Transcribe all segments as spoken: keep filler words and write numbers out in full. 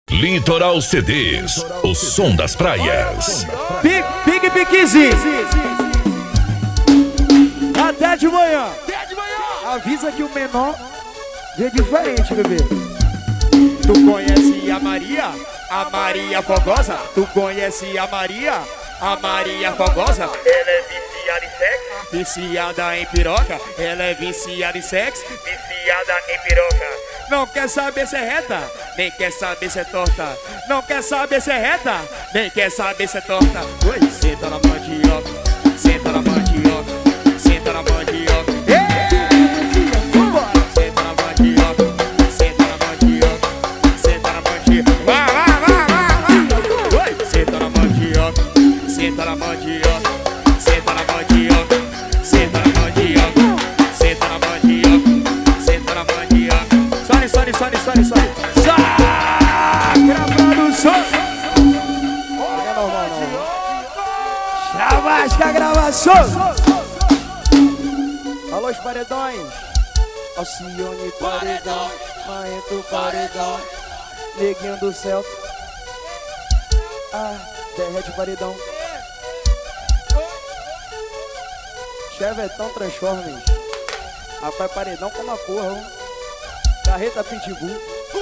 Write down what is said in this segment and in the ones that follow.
Litoral C Ds, o som das praias. Pique, piquezinho. Até de manhã. Avisa que o menor é diferente, bebê. Tu conhece a Maria? A Maria Fogosa? Tu conhece a Maria? A Maria Fogosa? Ela é viciada em sexo, viciada em piroca. Ela é viciada em sexo, viciada em piroca. Não quer saber se é reta, nem quer saber se é torta. Não quer saber se é reta, nem quer saber se é torta. Oi, senta na mandioca, senta na mandioca, senta na mandioca. Vambora! Senta na mandioca, senta na mandioca, senta na mandioca. Vai, vai, vai, vai, vai. Oi, senta na mandioca, senta na mandioca, senta na mandioca, senta na mandioca, senta na mandioca, senta na mandioca. Sone, sone, sone, sone, sone. Sacra produção. Não é normal, não. Chavasca gravação. Alô, os paredões. Alcione paredão, Maento paredão, Neguinho do Celta. Ah, derrete paredão. Chevetão Transformers. Rapaz, paredão como a porra, ó. Carreta Pitbull.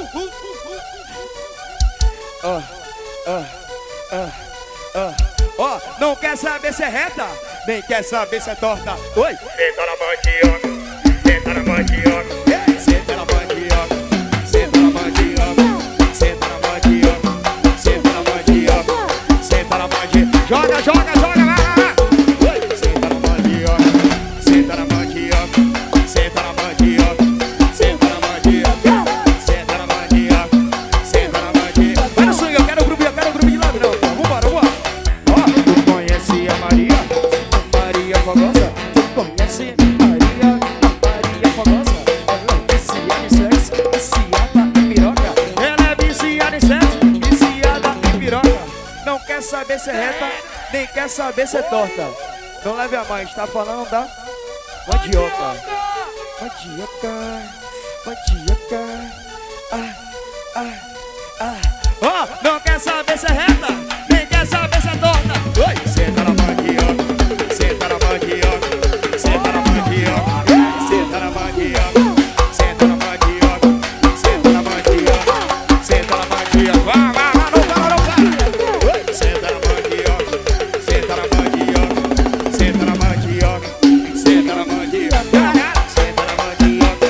Ó, ó, ó, ó. Ó, não quer saber se é reta, nem quer saber se é torta. Oi! Senta na mandioca, senta na mandioca, senta na mandioca, senta na mandioca, senta na mandioca, senta na mandioca, senta na mandioca. Joga, joga, joga, vai, vai, vai. Oi! Senta na mandioca, senta na mandioca, senta na mandioca, senta na mandioca, senta na mandioca, senta na mandioca. Vai no swing, eu quero o grupo, eu quero o grupo de lado, não. Vambora, vambora. Ó, tu conhece a Maria? Maria Fogosa? Tu conhece a Maria? Maria Fogosa? Ela é viciada em sexo, viciada em piroca. Ela é viciada em sexo, viciada em piroca. Não quer saber se é reta, nem quer saber se é torta. Não leve a mãe, está falando da mandioca. Mandioca, mandioca. Ah, ah, ah. Ó, não quer saber se é reta, nem quer saber se é torta. Oi! Senta na mandioca, senta na mandioca, senta na mandioca, senta na mandioca, senta na mandioca, senta na mandioca, senta na mandioca. Vai, vai, vai, não para, não para. Oi! Senta na mandioca, senta na mandioca, senta na mandioca, senta na mandioca, senta na mandioca.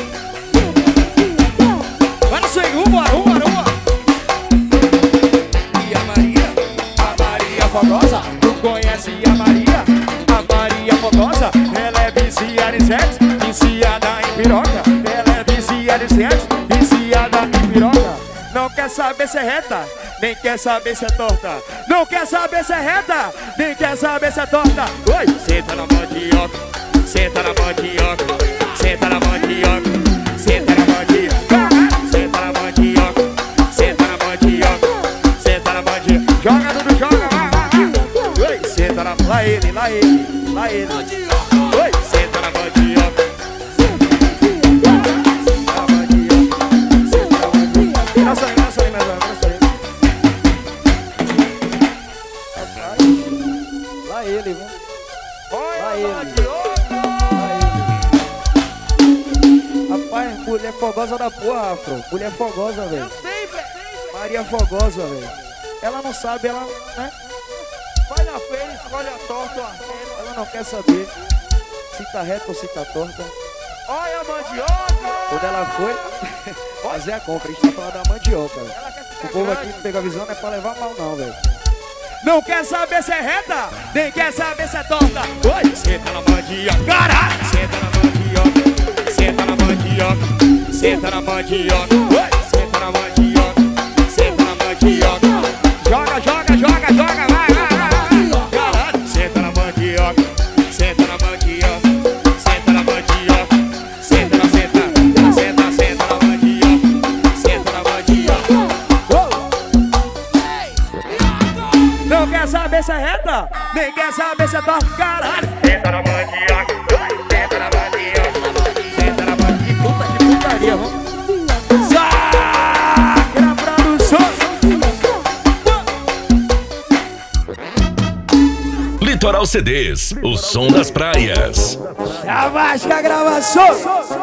Vai no swing, vambora, vambora, vambora. E a Maria, a Maria Fogosa? Tu conhece a Maria? A Maria Fogosa? Ela é viciada em sexo, viciada em piroca. Ela é viciada em sexo, viciada em piroca. Não quer saber se é reta, nem quer saber se é torta. Não quer saber se é reta, nem quer saber se é torta. Oi! Senta na mandioca, senta na mandioca, senta na mandioca, senta na mandioca, senta na mandioca, senta na mandioca, senta na mandioca. Joga, Dudu, joga, vai, vai, vai. Oi! Senta na... Lá ele, lá ele, lá ele. Oi! Senta na mandioca. Senta na mandioca, senta na mandioca. Nossa, aí, nossa, aí, mais uma, nossa, aí. Lá ele, viu? Lá ele. Lá ele. Rapaz, mulher fogosa da porra, Afro. Mulher fogosa, velho. Maria Fogosa, velho. Ela não sabe, ela, né? Vai na feira, escolhe a torta, ó. Ela não quer saber se tá reta ou se tá torta. Olha a mandioca! Quando ela foi fazer a compra, a gente tá falando da mandioca, velho. O povo aqui não pega a visão, não é pra levar mal não, velho. Não quer saber se é reta, nem quer saber se é torta. Oi! Senta na mandioca, caralho! Senta na mandioca, senta na mandioca, senta na mandioca. Oi! Senta na mandioca, senta na mandioca. Joga, joga, joga, joga, vai, vai, vai, vai. Caralho! Senta na mandioca, senta na mandioca, senta na mandioca, senta na, senta, senta, senta na mandioca, senta na mandioca. Não quer saber se é reta, nem quer saber se é torta, caralho! Senta na mandioca, senta na mandioca, senta na mandioca. Puta que putaria, vamos. Sacra produção. Litoral C Ds, o som das praias. Chavasca gravação.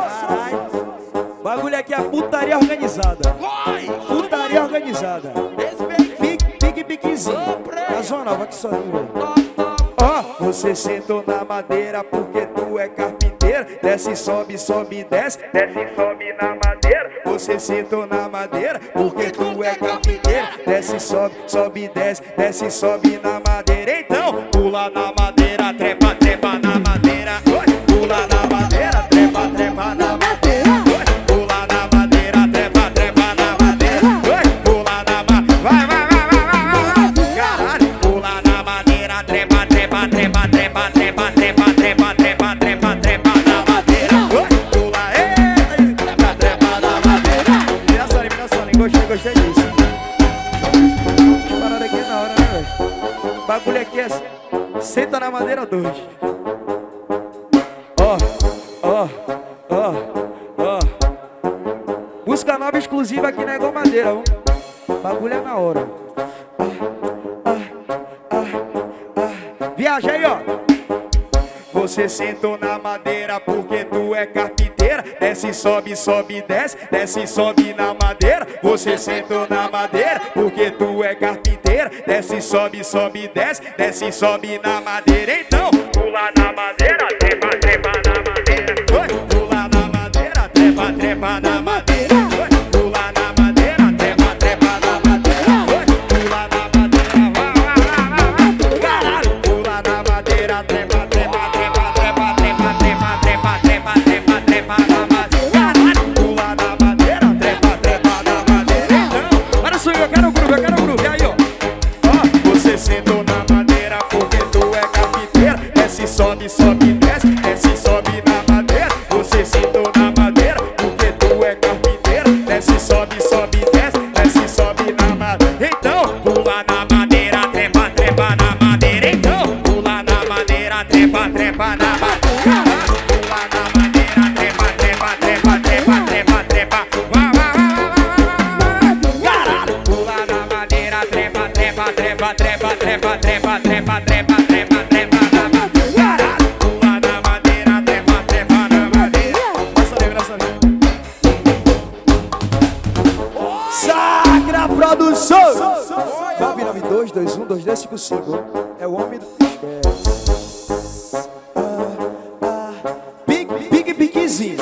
O bagulho aqui é putaria organizada. Putaria organizada. Pique, pique, piquezinho. Na zona nova que sozinho, velho. Ó, você sentou na madeira porque tu é carpinteiro. Desce, sobe, sobe, desce. Desce, sobe na madeira. Você sentou na madeira porque tu é carpinteiro. Desce, sobe, sobe, desce. Desce, sobe na madeira. Então, pula na madeira, trepa, trepa na madeira. Pula na madeira, trepa, trepa na madeira. Pula na madeira, trepa, trepa na madeira. Pula na madeira, vai, vai, vai, vai, vai, vai. Caralho, pula na madeira, trepa, trepa, trepa, trepa, trepa, trepa, trepa, trepa, trepa, trepa na madeira. Pula, eita, trepa, trepa na madeira. Vira só, vira só, gostei, gostei disso. Parada aqui na hora, né, velho? O bagulho aqui é senta na madeira dois. Ó, ó, ó, ó. Música nova exclusiva aqui na Igual Madeira, ó. Bagulho é na hora. Ah, ah, ah, ah. Viaja aí, ó. Você sentou na madeira porque tu é carpinteira. Desce, sobe, sobe, desce. Desce, sobe na madeira. Você sentou na madeira porque tu é carpinteira. Desce, sobe, sobe, desce. Desce, sobe na madeira. Então, pula na madeira, trepa, trepa na madeira. Pula na madeira, trepa, trepa na madeira. Pula na madeira, trepa, trepa na madeira. Pula na madeira, vai, vai, vai, vai. Caralho, pula na madeira, trepa, trepa, trepa, trepa, trepa, trepa, trepa, trepa, trepa, trepa na madeira. Caralho, pula na madeira, trepa, trepa na madeira. Então, olha só, eu quero o groove, eu quero o groove. Aí, ó. Ó, você sentou na madeira porque tu é carpinteira. Desce, sobe, sobe, desce. Desce, sobe na madeira. Você sentou na madeira porque tu é carpinteira. Desce, sobe, sobe, desce. Desce, sobe na madeira. Então, pula na madeira, trepa, trepa na madeira. Então, pula na madeira, trepa, trepa na madeira. Pula na madeira, trepa, trepa, trepa, trepa, trepa, trepa. Vai, vai, vai, vai, vai, vai. Caralho, pula na madeira, trepa, trepa, trepa, trepa, trepa, trepa, trepa, trepa, trepa, trepa na madeira. Caralho, pula na madeira, trepa, trepa na madeira. Passa ali, passa ali. Sacra Produção! nove nove dois, dois um, dois dez, cinco cinco. É o homem do esquece. Ah, ah. Big, big, bigzinho.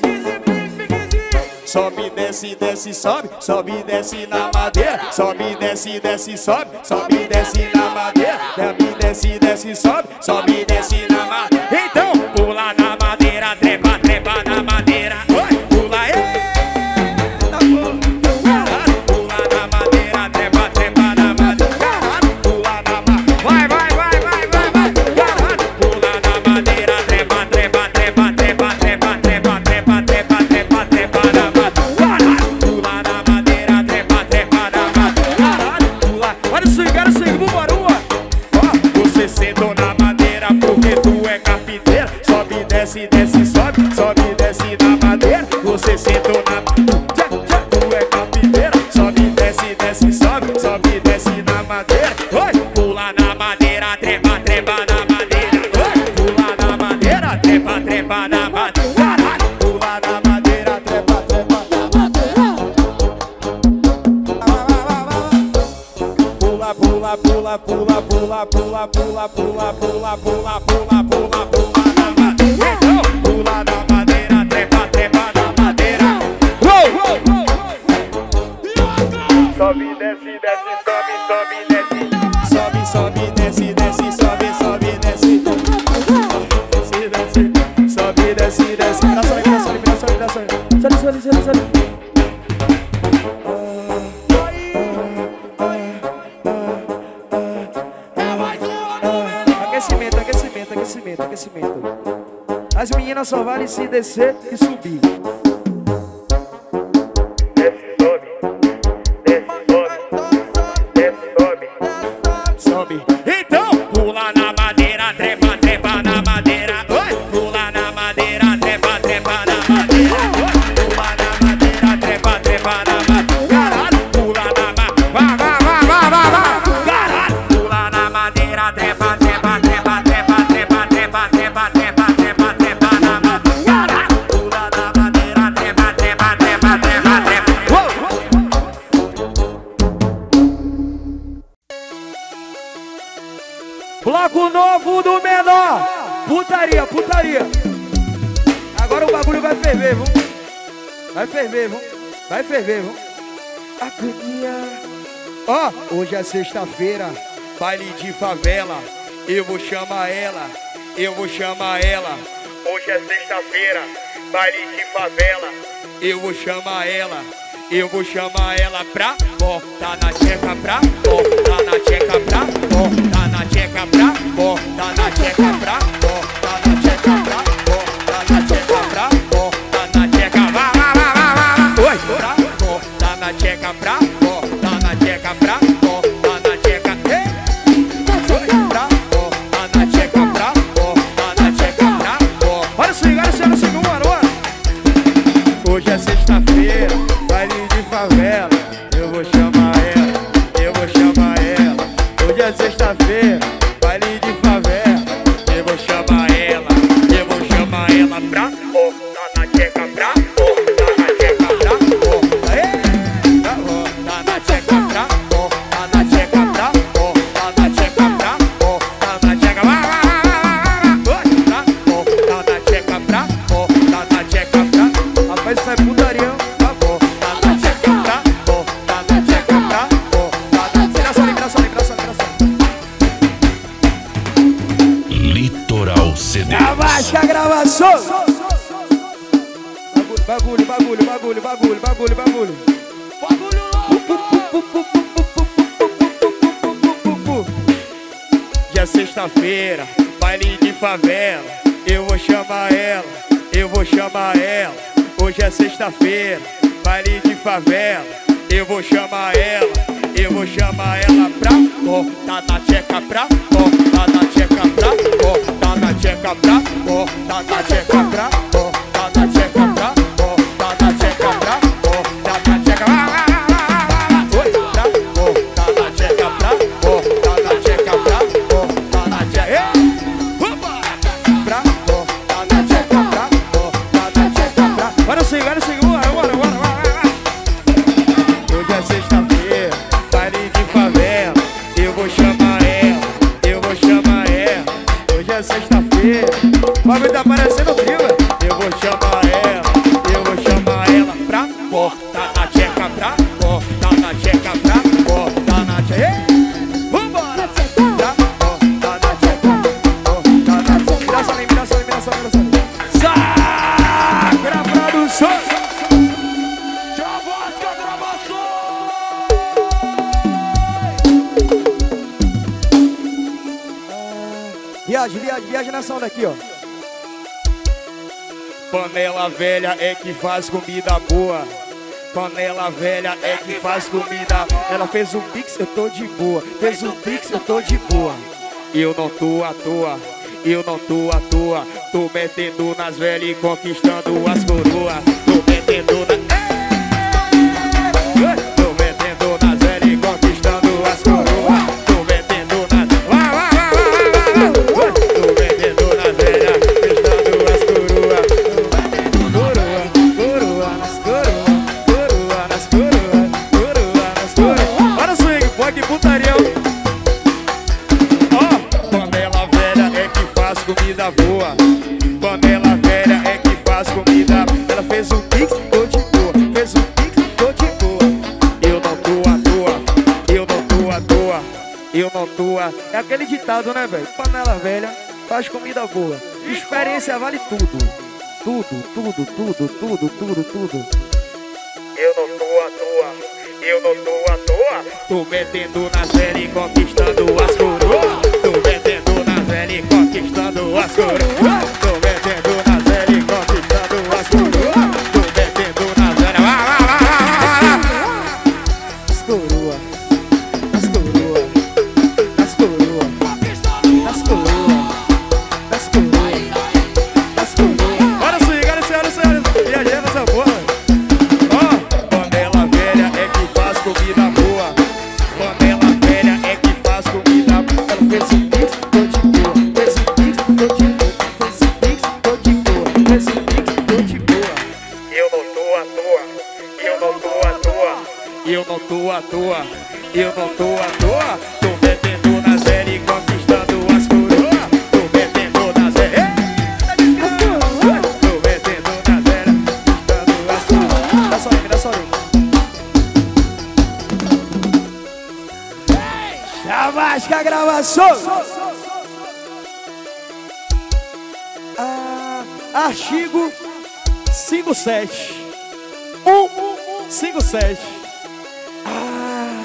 Sobe, desce, desce, sobe. Sobe, desce na madeira. Sobe, desce, desce, sobe. Sobe, desce na madeira. Sobe, desce, desce, sobe. Sobe, desce na madeira. Então, pula na madeira, trepa, trepa na madeira. Pula, eita, pula. Pula na madeira, trepa, trepa na madeira. Pula na madeira, vai, vai, vai, vai, vai, vai. Pula na madeira, trepa, trepa, trepa, trepa, trepa, trepa, trepa, trepa, trepa, trepa na madeira. Pula na madeira, trepa, trepa na madeira. Pula, olha o swing, olha o swing, vambora, vambora. Ó, você sentou na madeira porque tu é carpinteira. Sobe, desce, desce, sobe. Sobe, desce na madeira. Você sentou na madeira. Tu é carpinteira. Sobe, desce, desce, sobe. Sobe, desce na madeira. Oi, pula na madeira, trepa, trepa na madeira. Oi, pula na madeira, trepa, trepa na madeira. Caralho, pula na madeira, trepa, trepa na madeira. Pula, pula, pula, pula, pula, pula, pula, pula, pula, pula, pula, pula, pula na madeira. Então, pula na madeira, trepa, trepa na madeira. Sobe, desce, desce, sobe, sobe, desce. Sobe, sobe, desce, desce, sobe, sobe, desce. Desce, desce, sobe, desce, desce. Vira só, vira só, vira só, vira só. Sobe, sobe, sobe, sobe. Aquecimento, aquecimento, aquecimento, aquecimento. As meninas só valem se descer e subir. Sobe. Então, pula na madeira, trepa, trepa na madeira. Oi, pula na madeira, trepa, trepa na madeira. Oi, pula na madeira, trepa, trepa na madeira. Caralho, pula na madeira, vai, vai, vai, vai, vai, vai. Caralho, pula na madeira, trepa, trepa, trepa, bloco novo do menor. Putaria, putaria. Agora o bagulho vai ferver, vamos. Vai ferver, vamos. Vai ferver, vamos. Agonia. Ó, oh, hoje é sexta-feira, baile de favela. Eu vou chamar ela, eu vou chamar ela. Hoje é sexta-feira, baile de favela. Eu vou chamar ela, eu vou chamar ela pra botar na tcheca, pra botar na tcheca, pra botar na tcheca, pra botar na tcheca, pra botar na tcheca, pra botar na tcheca, pra botar na tcheca, vá, vá, vá, vá, vá. Oi, pra botar na tcheca, pra botar na tcheca, pra botar na tcheca, ei, pra botar na tcheca, pra botar na tcheca, pra botar. Olha o swing, olha o swing, olha o swing, bora, bora. Hoje é sexta-feira, baile de favela. Eu vou chamar ela, eu vou chamar ela. Hoje é sexta-feira, baile de favela. Eu vou chamar ela, eu vou chamar ela pra botar na tcheca, pra botar na tcheca, pra botar, ei, pra botar na tcheca, pra botar na tcheca, pra botar na tcheca, pra botar na tcheca, vai, vai, vai, vai, vai, pra botar na tcheca, pra botar na tcheca, pra. Rapaz, isso é putaria. Abaixa a gravação. Bagulho, bagulho, bagulho, bagulho, bagulho, bagulho. Bagulho louco. Já é sexta-feira, baile de favela. Eu vou chamar ela, eu vou chamar ela. Hoje é sexta-feira, baile de favela. Eu vou chamar ela, eu vou chamar ela pra botar na tcheca, pra botar na tcheca, pra botar na tcheca, pra botar na tcheca, pra botar na tcheca, pra botar na tcheca, pra botar na tcheca, oi, pra botar na tcheca, pra botar na tcheca, pra botar na tcheca, pra botar na tcheca, pra botar na tcheca, pra. Olha o swing, olha o swing, bora, bora, bora, bora. Hoje é sexta-feira, baile de favela. Eu vou chamar ela, eu vou chamar ela. Hoje é sexta-feira, o bagulho tá parecendo frio, velho. Eu vou chamar ela, eu vou chamar ela pra botar na tcheca, pra botar na tcheca, pra botar na tcheca. Vambora! Pra botar na tcheca, botar na tcheca. Vira essa linha, vira essa linha, vira essa linha, vira essa linha. Sacra produção! Viagem, viagem, viagem nessa onda aqui, ó. Panela velha é que faz comida boa. Panela velha é que faz comida. Ela fez um pix, eu tô de boa. Fez um pix, eu tô de boa. Eu não tô à toa, eu não tô à toa. Tô metendo nas velhas e conquistando as coroas. Tô metendo na... Tô metendo nas velhas e conquistando as coroas. Tô metendo nas... Comida boa, panela velha é que faz comida. Ela fez um pix, tô de boa. Fez um pix, tô de boa. Eu não tô à toa, eu não tô à toa, eu não tô à... É aquele ditado, né, velho? Panela velha faz comida boa. Experiência vale tudo. Tudo, tudo, tudo, tudo, tudo, tudo. Eu não tô à toa, eu não tô à toa. Tô metendo na série conquistando as coroas. Tô metendo na série conquistando as coroas. Tô metendo na série conquistando as coroas. Tô metendo na série. Vá, vá, vá, vá, vá. As coroas, as coroas, as coroas, as coroas, as coroas, as coroas. Olha o swing, olha o swing, olha o swing. Viajei nessa porra. Ó, panela velha é que faz comida boa. Panela velha é que faz comida boa. Ela fez um pix, tô de boa. Fez um pix, tô de boa. Fez um pix, tô de boa. Fez um pix, tô de boa. Eu não tô à toa, eu não tô à toa, eu não tô à toa, eu não tô à toa. Tô metendo na série conquistando as coisas. a Vasca gravação. Ah, artigo cinco sete um cinco sete. Ah,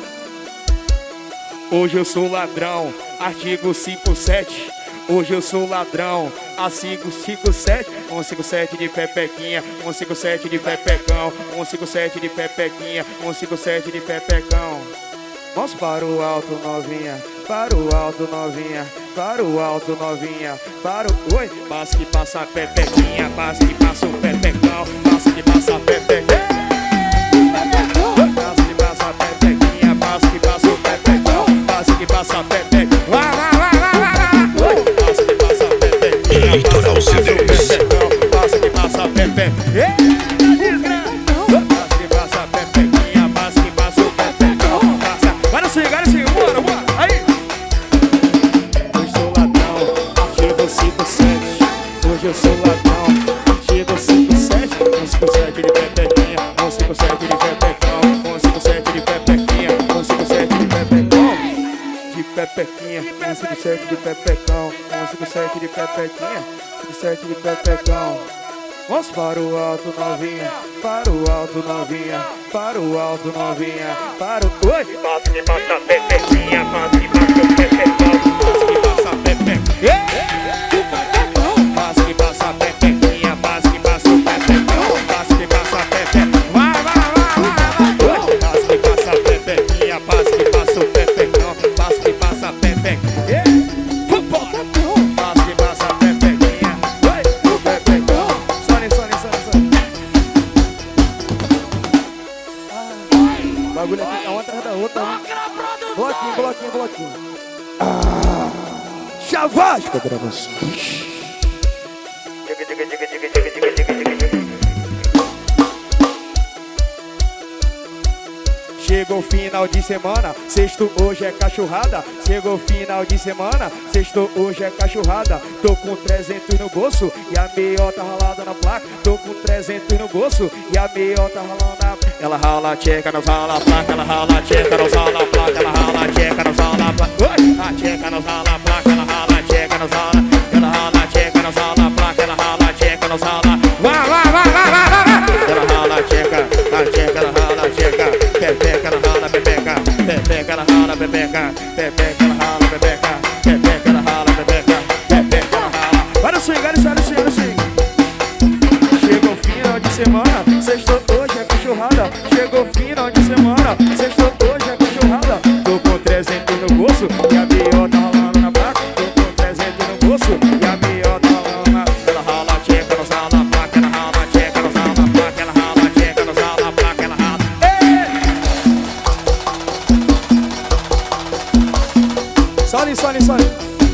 hoje eu sou ladrão. Artigo cinco sete. Hoje eu sou ladrão. A cinco cinco sete. um cinco sete de pepequinha. um cinco sete de pepecão. um cinco sete de pepequinha. um cinco sete de pepecão. Vamos para o alto, novinha. Para o alto, novinha. Para o alto, novinha. Para o... Oi! Passa que passa a pepequinha. Passa que passa o pepecão. Passa que passa a pepequinha. Passa que passa a pepequinha. Passa que passa o pepecão. Passa que passa a pepequinha. Vai, vai, vai, vai, vai. Passa que passa a pepequinha. Litoral C Ds. Passa que passa a pepequinha. Passa que passa a pepequinha. Passa que passa o pepecão. Passa... Agora sim, agora sim. Bora, bora. Aí. Eu sou ladrão. Artigo cinco sete. Hoje eu sou ladrão. Artigo cinco sete. um cinco sete de pepequinha. um cinco sete de pepecão. um cinco sete de pepequinha. um cinco sete de pepecão. De pepequinha. um cinco sete de pepecão. um cinco sete de pepequinha. um cinco sete de pepecão. Vamos para o alto, novinha. Para o alto, novinha. Para o alto, novinha. Para o... Oi! Passa que passa a pepequinha. Passa que passa o pepecão. Passa que passa a pepequinha. Passa que passa a pepequinha. Passa que passa o pepecão. Passa que passa a pepequinha. Vai, vai, vai, vai, vai. Passa que passa a pepequinha. Passa que passa o pepecão. Passa que passa a pepequinha. Passa que passa a pepequinha. Oi! O pepecão. Sone, sone, sone, sone. Ah, bagulho aqui, uma atrás da outra. Né? Bloquinho, bloquinho, bloquinho. Ah, Chavasca gravações. Chegou o final de semana, sexto hoje é cachorrada. Chegou o final de semana, sexto hoje é cachorrada. Tô com trezentos no bolso e a meiota ralada na placa. Tô com trezentos no bolso e a meiota ralada na placa. Ela rala tcheca, não rala a placa. Ela rala tcheca, não rala a placa. Ela rala tcheca, não rala a placa. Oi! A tcheca não rala a placa. Ela rala tcheca, não rala. Ela rala tcheca, não rala a placa. Ela rala tcheca, não rala. Vai, vai, vai, vai, vai, vai. Ela rala tcheca, a tcheca, ela rala tcheca. Pepeca, ela rala, pepeca. Pepeca, ela rala, pepeca. Pepeca, ela rala, pepeca. Pepeca, ela rala, pepeca. Pepeca, ela rala. Para o swing, olha o swing, olha o swing, olha o swing. Chegou o final de semana, sexto hoje é cachorrada. Chegou o final de semana, sexto hoje é cachorrada. Tô com trezentos no bolso e a biota rolando na placa. Tô com trezentos no bolso e a biota rolando na... Ela rala tcheca, não rala a placa. Ela rala tcheca, não rala a placa. Ela rala tcheca, não rala a placa. Ela rala... Sole, sole, sole.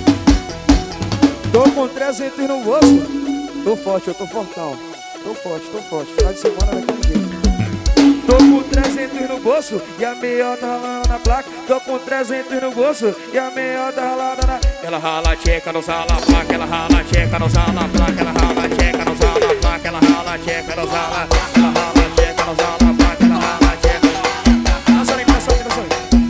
Tô com trezentos no bolso. Tô forte, eu tô fortão. Tô forte, tô forte. Final de semana daquele jeito. Tô com trezentos no bolso e a meiota ralando na placa. Tô com trezentos no bolso e a meiota ralada na... Ela rala tcheca, não rala a placa. Ela rala tcheca, não rala a placa. Ela rala tcheca, não rala a placa. Ela rala tcheca, não rala. Ela rala tcheca, não rala a placa. Ela rala tcheca. Nossa, nem coração, coração.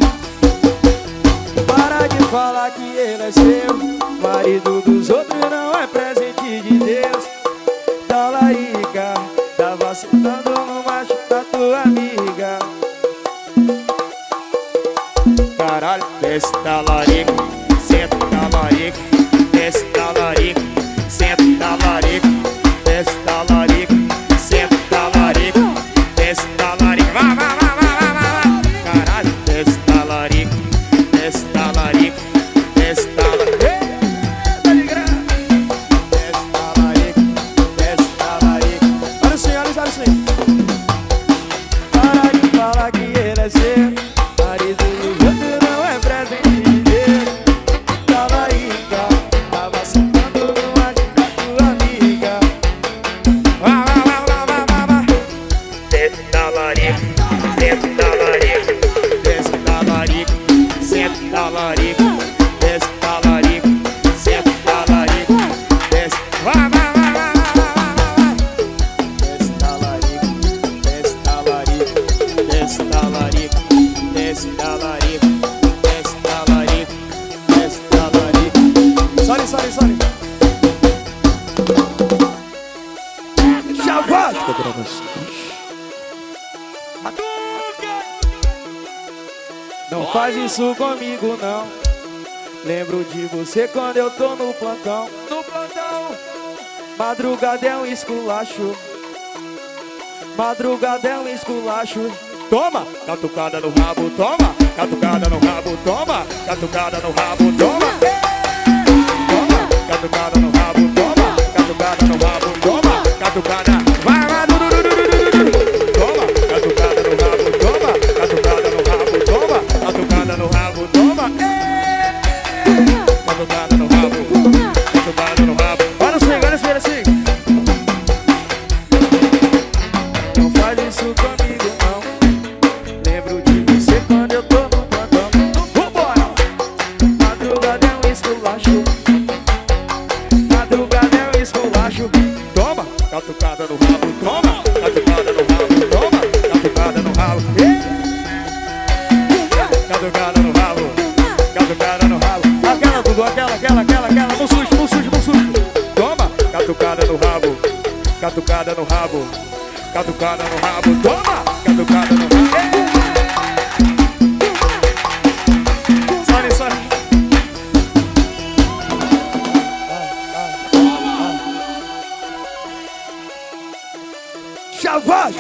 Para de falar que ele é seu. Marido dos outros não é presente de Deus. Tá larica, tá vacilando no macho da tua amiga. Caralho, desce da larica, senta da larica, desce da larica, senta da larica, desce da larica, senta da larica, desce da larica, vai, vai, vai, vai, vai, vai. Caralho, desce da larica, desce da larica, desce da larica. Desce da larica, desce da larica, desce da Sole, Sole. Já vai. Não faz isso comigo, não. Lembro de você quando eu tô no plantão. No plantão. Madrugada é um esculacho. Madrugada é um esculacho. Toma, catucada no rabo, toma. Catucada no rabo, toma. Catucada no rabo, toma. Toma, catucada no rabo, toma. Catucada no rabo, toma. Catucada, vai, vai, du, du, du, du, du, du. Toma, catucada no rabo, toma. Catucada no rabo, toma. Catucada no rabo, toma. Catucada no rabo, catucada no rabo. Olha assim, olha assim, olha assim. Não faz isso comigo, não. Lembro de você quando eu tô no plantão. Vambora! Madrugada é um esculacho. Madrugada é um esculacho. Toma! Catucada no rabo, toma! Catucada no rabo, toma! Catucada no rabo. Catucada no rabo. Catucada no rabo. Aquela, tudo, aquela, aquela, aquela, aquela. No sujo, no sujo, no sujo. Toma! Catucada no rabo. Catucada no rabo. Catucada no rabo. Toma! Catucada no rabo. Sole, sole. Já vai!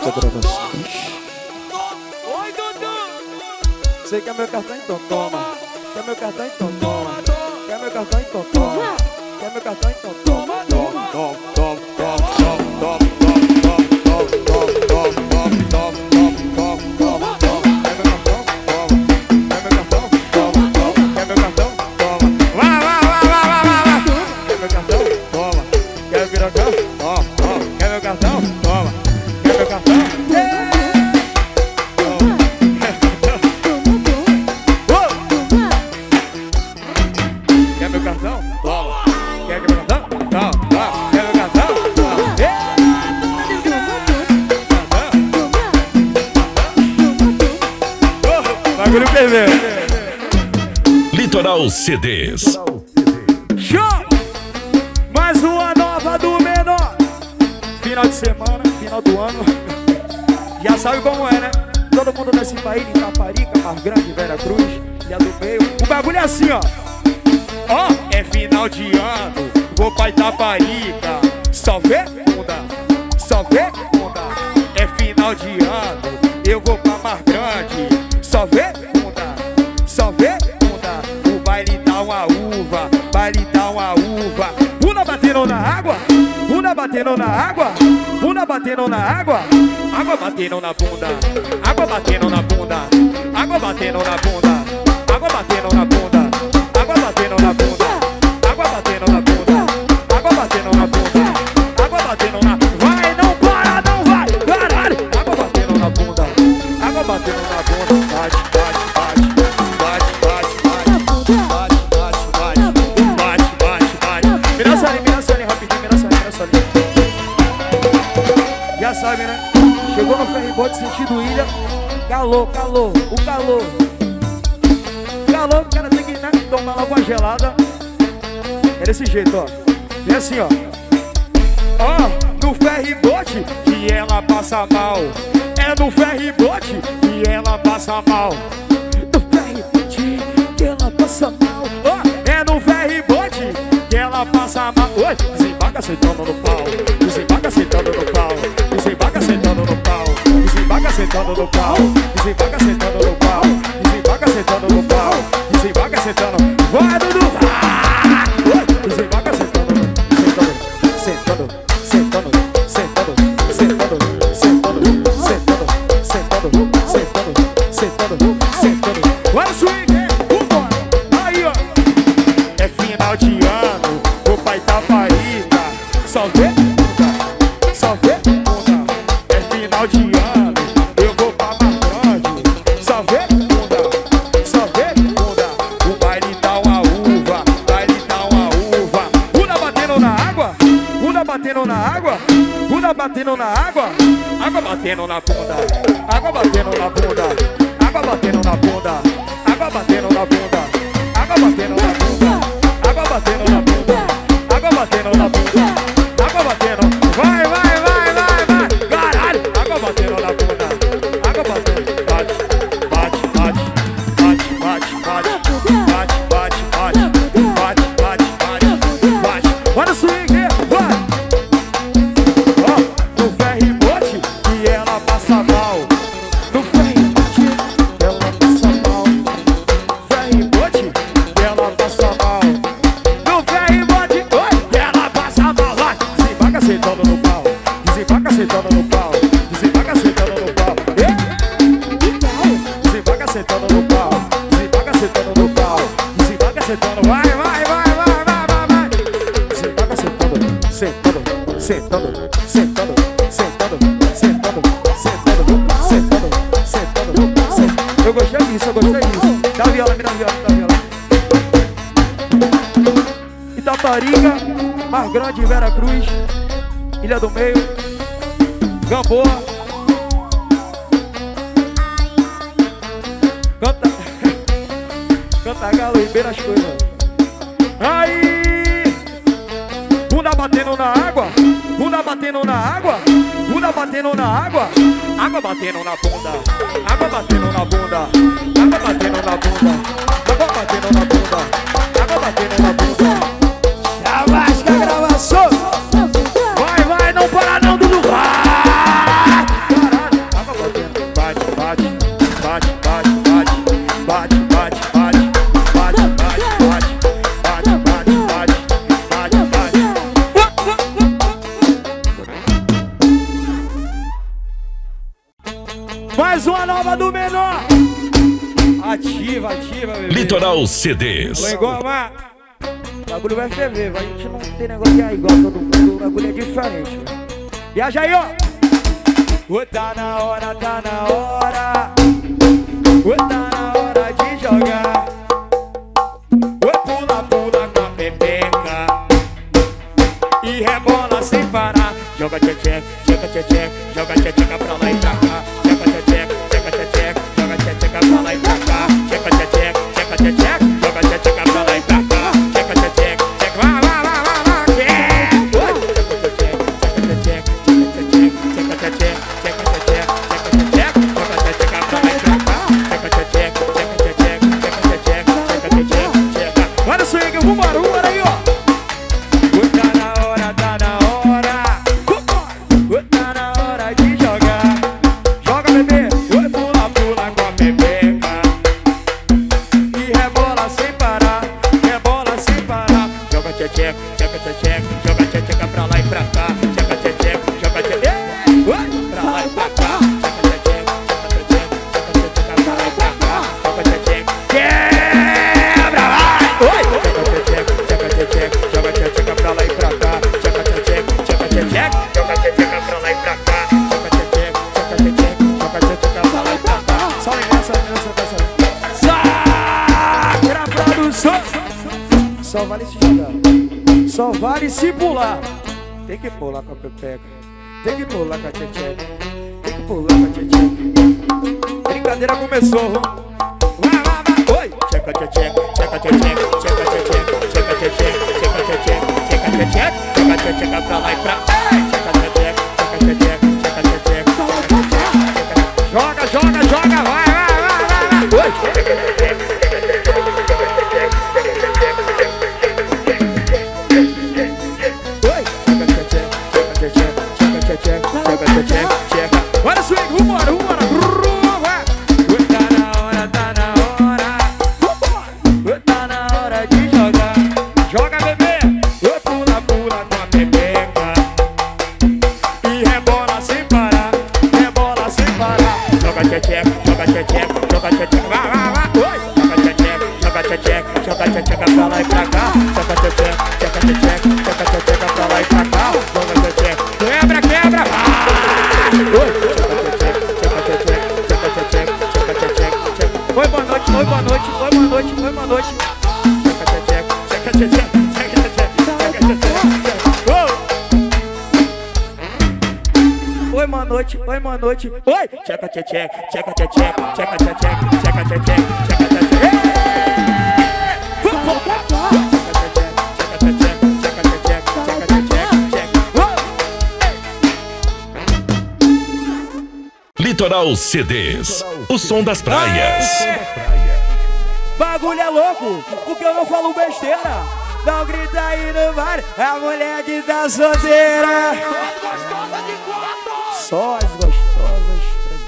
Oi, Dudu! Você quer meu cartão, então toma. Quer meu cartão, então toma. Quer meu cartão, então toma. Quer meu cartão, então toma. Toma, toma, toma, toma, toma, toma, toma, toma, toma, toma, toma, toma, toma. Quer meu cartão, toma. Quer meu cartão, toma, toma. Quer meu cartão, toma. Vai, vai, vai, vai, vai, vai. Quer meu cartão, toma. Quer pirocão, toma, toma. Quer meu cartão, toma. Quer meu cartão, quer meu cartão? Toma. Quer meu cartão? Toma. Quer meu cartão? Toma. Bagulho perdeu. Litoral C Ds. Show! Mais uma nova do menor. Final de semana, final do ano. Já sabe como é, né? Todo mundo nesse país, em Itaparica, Mar Grande, Vera Cruz, Ilha do Meio. O bagulho é assim, ó. Ó, oh, é final de ano, vou pra Itaparica. Só vê bunda, só vê bunda. É final de ano, eu vou pra Mar Grande. Só vê bunda, só vê bunda. O baile dá uma uva, baile dá uma uva. Bunda batendo na água, bunda batendo na água. Bunda batendo na água, água batendo na bunda. Água batendo na bunda, água batendo na bunda. Água batendo na bunda. Água batendo na bunda, água batendo na bunda, água batendo na bunda, água batendo na... Vai, não para, não vai, caralho! Água batendo na bunda, água batendo na bunda. Bate, bate, bate, bate, bate, bate, bate, bate, bate, bate, bate, bate. Mira essa ali, mira essa ali, rapidinho, mira essa ali, mira essa ali. Já sabe, né? Chegou no ferryboat sentido ilha. Calor, calor, o calor. Calor, o cara tem que, né, tomar logo uma gelada. É desse jeito, ó. É assim, ó. Ó, no ferryboat que ela passa mal. É no ferryboat que ela passa mal. No ferryboat que ela passa mal. Ó, é no ferryboat que ela passa mal. Oi, desembarca sentando no pau. Desembarca sentando no pau. Desembarca sentando no pau. Desembarca sentando no pau. Desembarca sentando no pau. Desembarca sentando no pau. Desembarca sentando. Vai, Dudu! Ah! Desembarca sentando. Sentando. Sentando. Sentando. Sentando. Sentando. Sentando. Sentando. Sentando. Sentando. Sentando. Olha o swing! Vambora! Aí, ó! É final de ano. Vou pra Itaparica. Só vê bunda. Só vê bunda. É final de ano. Eu vou pra Mar Grande. Só vê bunda. Só vê bunda. O baile dá uma uva. Baile dá uma uva. Bunda batendo na água. Bunda batendo na água. Bunda batendo na água. Água batendo na bunda. Água batendo na bunda. Água batendo na bunda. Água batendo na bunda. Água batendo na bunda. Água batendo na bunda. bate, bate, bate, bate, bate, bate, bate, bate, bate. Olha o swing, vai! Ó, no ferry bote e ela passa mal. No ferry bote ela passa mal. Ferry bote e ela passa mal. No ferry bote, oi, e ela passa mal. Vai, desembarca sentando no pau. Desembarca sentando no pau. Desembarca sentando no pau. Desembarca sentando no pau. Desembarca sentando no pau. Desembarca sentando. Vai, vai, vai, vai, vai, vai, vai. Desembarca sentando, sentando, sentando, sentando, sentando, sentando, sentando, sentando, sentando, sentando. Eu gostei disso, eu gostei disso. Dá a viola, me dá a viola, me dá a viola. Itaparica, Mar Grande, Vera Cruz, Ilha do Meio, Gamboa. Canta, canta galo e beira as coisas. Aí, bunda batendo na água, bunda batendo na água, bunda batendo na água, água batendo na bunda, água batendo na bunda, água batendo na bunda, água batendo na bunda, água batendo na bunda. Chavasca gravação. Vai, vai, não para não, Dudu. Vai! Caralho, água batendo, bate, bate, bate, bate, bate, bate, bate, bate, bate, bate, bate, bate, bate, bate, bate, bate. Mais uma nova do menor. Ativa, ativa, bebê. Litoral C Ds. Oi, Goma. O bagulho vai ferver, a gente não tem negócio de aí igual todo mundo, o bagulho é diferente. Véio. Viaja aí, ó! Ô, tá na hora, tá na hora. Ô, tá na hora de jogar. Ô, pula, pula com a pepeca e rebola sem parar. Joga tchê-tchê, joga tchê-tchê, joga tchê-tcheca pra lá e pra cá. Joga tchê-tchê, joga tchê-tchê, joga tchê-tcheca pra lá e pra cá. Joga tchê-tchê, joga tchê-tchê, joga tchê-tcheca pra lá e pra cá. Só vale se jogar, só vale se pular. Tem que pular com a pepeca, tem que pular com a tchê-tcheca, tem que pular com a tchê-tcheca. Brincadeira começou. Vai, vai, vai, oi! Tcheca, tchê-tcheca, tcheca, tchê-tcheca, tcheca, tchê-tcheca, tcheca, tchê-tcheca, tcheca, tchê-tcheca, tcheca, tchê-tcheca, tcheca, tchê-tcheca pra lá e pra cá. Tcheca, tchê-tcheca, tcheca, tchê-tcheca, tcheca, tchê-tcheca, tcheca. Joga, joga, joga, vai, vai, vai, vai, vai. Oi! Olha o swing, vambora, vambora. Tá na hora, tá na hora. Tá na hora de jogar. Joga, bebê. Pula, pula com a pepeca e rebola sem parar, rebola sem parar. Joga tchê-tcheca, joga tchê-tcheca, joga tchê-tcheca. Vai, vai, vai. Joga tchê-tcheca, joga tchê-tcheca, joga tchê-tcheca pra lá e pra cá. Joga tchê-tcheca, joga tchê-tcheca, joga tchê-tcheca pra lá e pra cá. Joga tchê-tcheca, quebra, quebra. Oi, boa noite, oi, boa noite, oi, boa noite, oi, boa noite. Oi, boa noite, oi, boa noite, oi. Tcheca, tcheca, tcheca, tcheca, tcheca, tcheca, tcheca, tcheca, tcheca, tcheca, Litoral C Ds, o som das praias. bagulho é louco, porque eu não falo besteira. Não grita aí no bar, a mulher que tá solteira. Só as gostosas